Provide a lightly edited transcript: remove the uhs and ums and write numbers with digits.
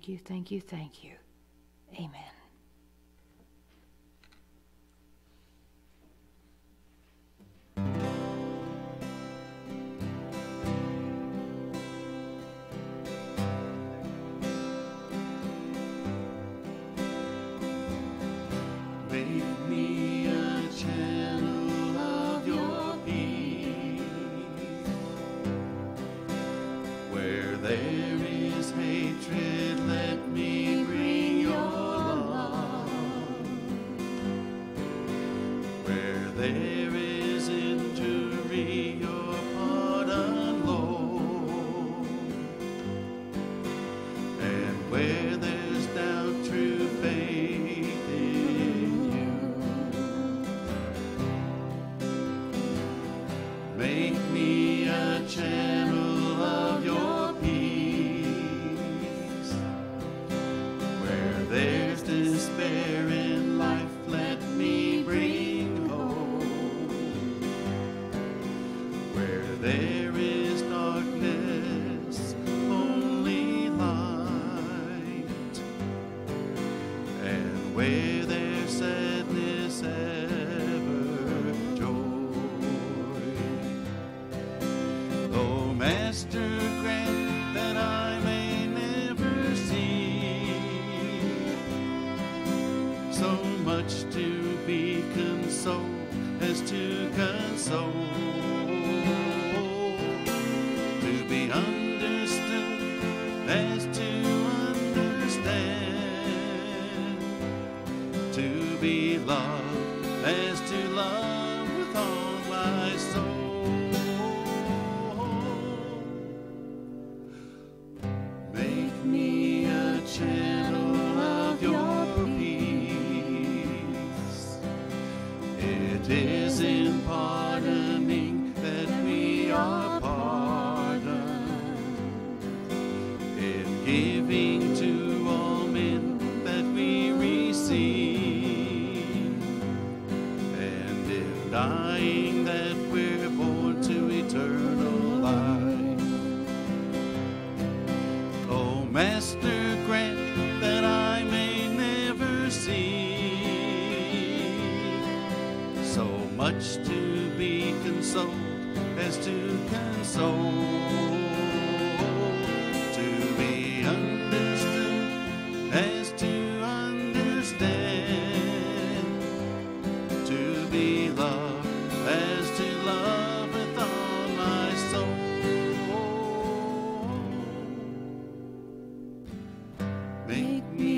Thank you, thank you, thank you. Amen. Make me a channel of your peace. Where there is hatred, let me bring your love. Where there is injury, your pardon, Lord. And where there's doubt, true faith in you. Make me a channel of your peace. Where there's despair in life, let me bring hope. Where there is darkness, only light. And where there's sadness, ever joy. Oh, Master, grant that I may never see so much to be consoled as to console, to be understood as to understand, to be loved as to love with all my soul. Make me a channel of your peace. It is in pardoning that we are pardoned, in giving to all men that we receive, and in dying that we're born to eternal life. Oh, Master, grant that I may never see so much to be consoled as to console, to be understood as to understand, to be loved as to love with all my soul. Make me